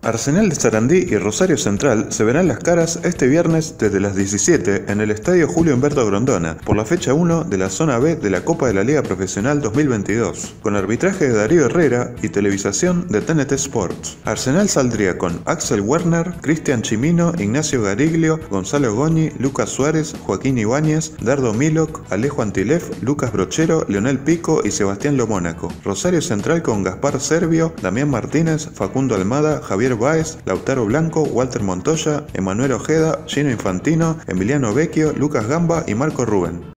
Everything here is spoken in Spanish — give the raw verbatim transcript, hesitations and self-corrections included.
Arsenal de Sarandí y Rosario Central se verán las caras este viernes desde las diecisiete en el Estadio Julio Humberto Grondona por la fecha uno de la Zona B de la Copa de la Liga Profesional dos mil veintidós, con arbitraje de Darío Herrera y televisación de T N T Sports. Arsenal saldría con Axel Werner, Cristian Chimino, Ignacio Gariglio, Gonzalo Goñi, Lucas Suárez, Joaquín Ibáñez, Dardo Milok, Alejo Antilef, Lucas Brochero, Leonel Pico y Sebastián Lomónaco. Rosario Central con Gaspar Servio, Damián Martínez, Facundo Almada, Javier Báez, Lautaro Blanco, Walter Montoya, Emanuel Ojeda, Gino Infantino, Emiliano Vecchio, Lucas Gamba y Marco Rubén.